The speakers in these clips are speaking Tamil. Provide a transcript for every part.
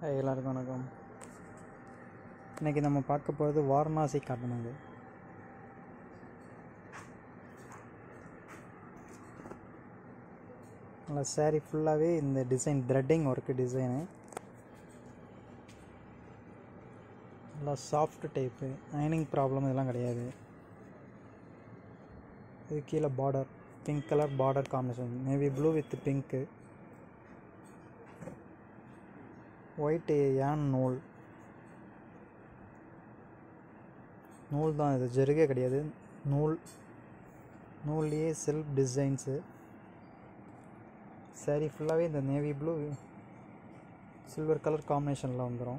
எல்லாருக்கும் வணக்கம். இன்றைக்கி நம்ம பார்க்க போகிறது வாரணாசி காட்டனுங்க. நல்லா சாரீ ஃபுல்லாகவே இந்த டிசைன் த்ரெட்டிங் ஒர்க்கு டிசைனு, நல்லா சாஃப்ட் டைப்பு, அயனிங் ப்ராப்ளம் இதெல்லாம் கிடையாது. இது கீழே border pink colour border combination, navy blue with pink, white ஏன் நூல் தான், இது ஜருகே கிடையாது, நூல்லையே செல்ஃப் டிசைன்ஸு. சாரீ ஃபுல்லாகவே இந்த நேவி ப்ளூ சில்வர் கலர் காம்பினேஷனில் வந்துடும்.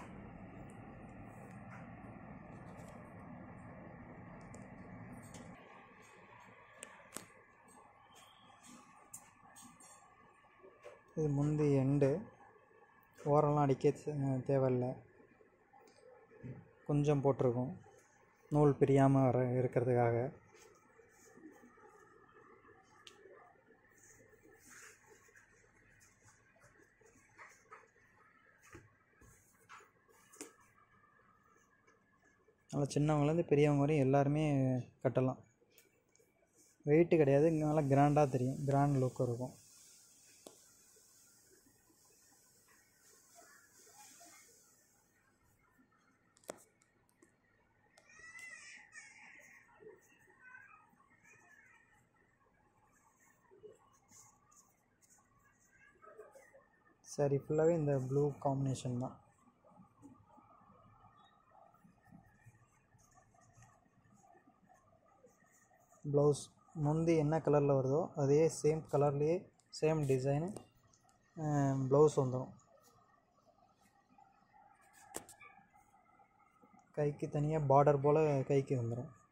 இது முந்தி எண்டு, ஓரெல்லாம் அடிக்க தேவையில்லை, கொஞ்சம் போட்டிருக்கோம் நூல் பிரியாமல் இருக்கிறதுக்காக. நல்லா சின்னவங்கலேருந்து பெரியவங்க வரையும் எல்லாருமே கட்டலாம். வெயிட்டு கிடையாது, இங்கே நல்லா கிராண்டாக தெரியும், கிராண்ட் லுக் இருக்கும். சாரி ஃபுல்லாகவே இந்த ப்ளூ காம்பினேஷன் தான். ப்ளவுஸ் முந்தி என்ன கலரில் வருதோ அதே சேம் கலர்லேயே சேம் டிசைனு ப்ளவுஸ் வந்துடும். கைக்கு தனியாக பார்டர் போல் கைக்கு வந்துடும்.